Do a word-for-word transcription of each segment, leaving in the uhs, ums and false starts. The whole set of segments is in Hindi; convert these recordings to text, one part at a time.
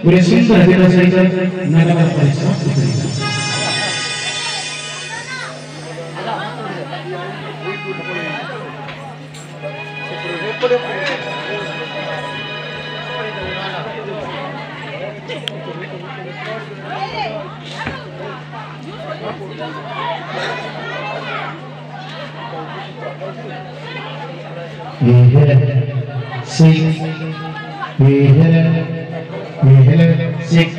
पूरे सुंदर दिल सहित नगर परिसर six, we hit it, we hit it, six.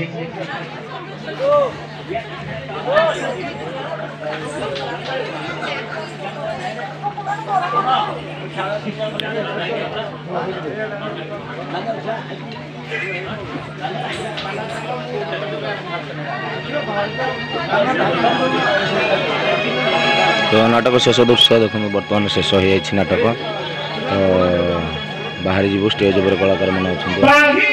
तो नाटक शेष दृश्य देखो बर्तमान शेष हो नाटक तो बाहर जीव स्टेज पर कलाकार मैंने अच्छा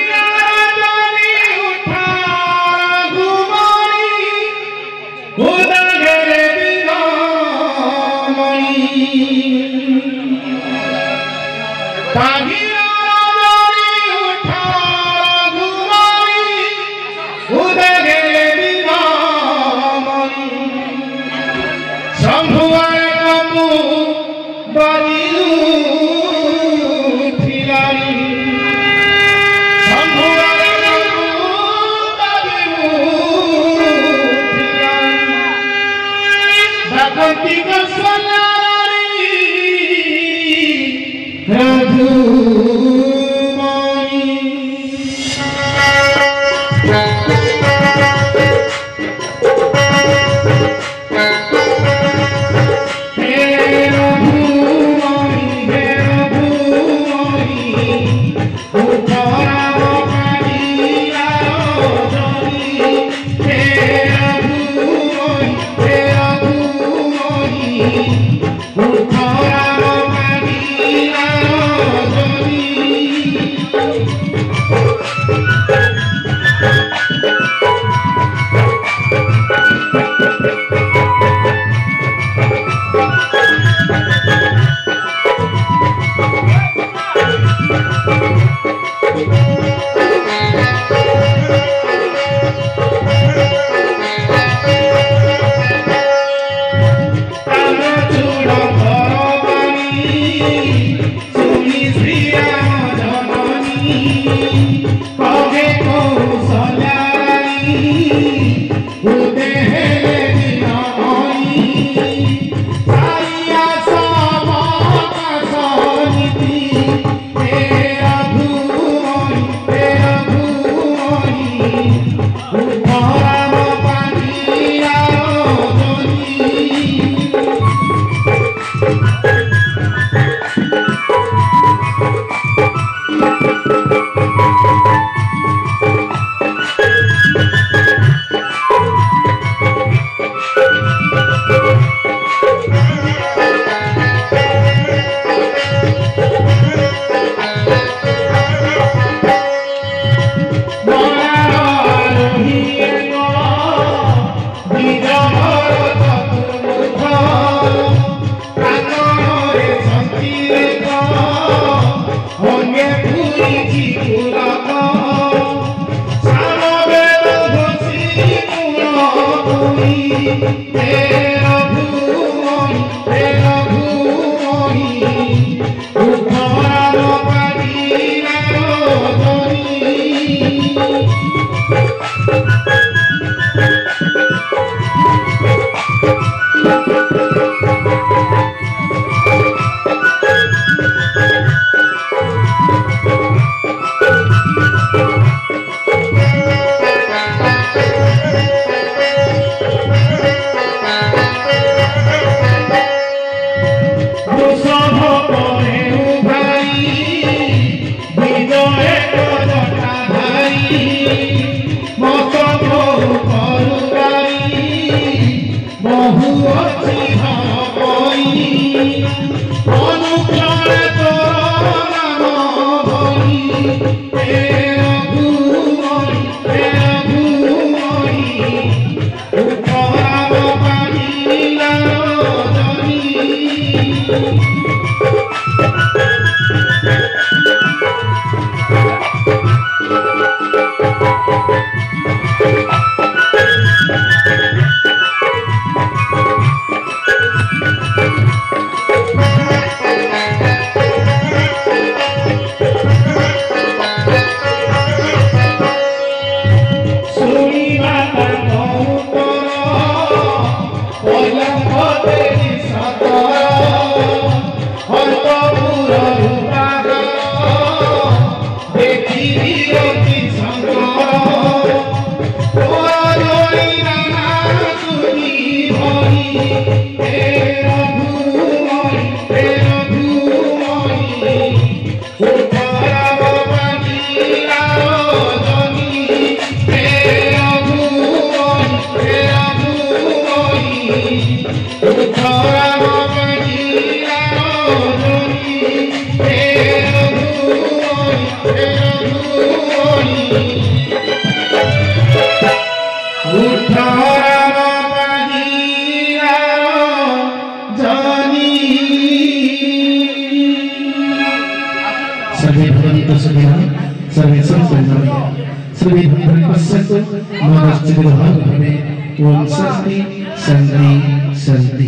बहु सुखिनः सर्वे सन्तु सर्वे भद्राणि पश्यन्तु मा कश्चित् दुःखं भवेत्। ओम शान्ति शान्ति शान्ति।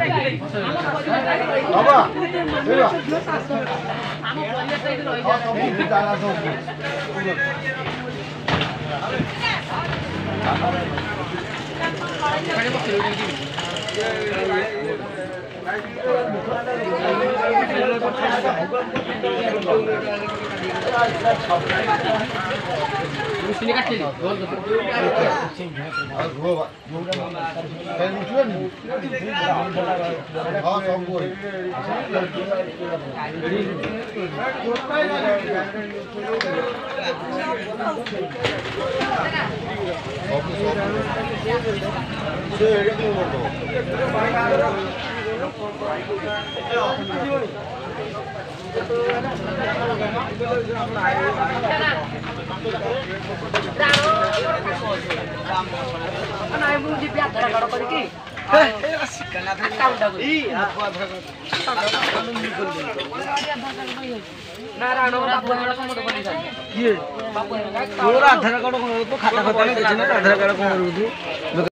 Sini kecil. Ana ibu di pihak gara gara pergi. Eh, Narano babu yang langsung mau beli saja. Iya. Babu yang langsung. Orang ada kalau kalau itu kata-katanya di sini ada kalau kalau itu.